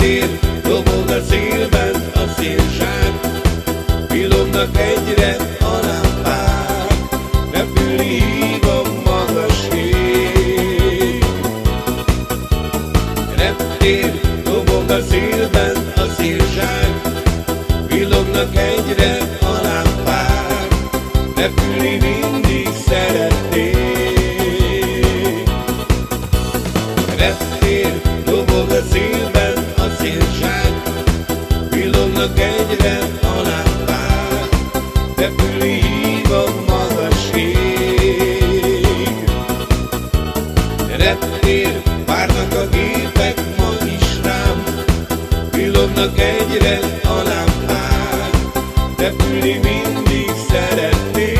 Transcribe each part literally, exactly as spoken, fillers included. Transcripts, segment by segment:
Reptér, dobog a szélben a szélzsák, villognak egyre a lámpák, repül hív a magas ég. Reptér, dobog a szélben a szélzsák, villognak egyre a lámpák, repülni mindig szeretnék. Reptér, dobog a szélben a szélzsák, villognak egyre a lámpák, repülni hív a magas ég. Reptér, várnak a gépek ma is rám, villognak egyre a lámpák, repülni mindig szeretnék.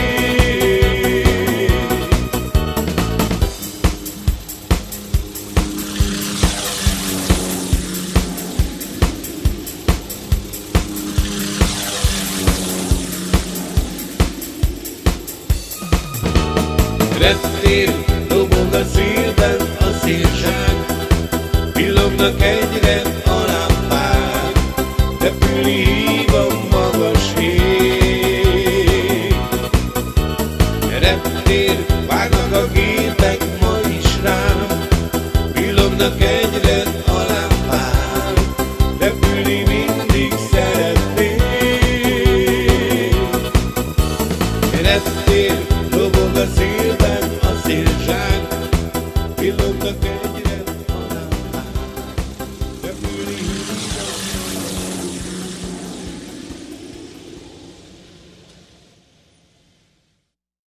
Reptér, dobog a szélben a szélzsák, villognak egyre a lámpák, repülni hív a magas ég. Reptér, várnak a gépek ma is rám, villognak egyre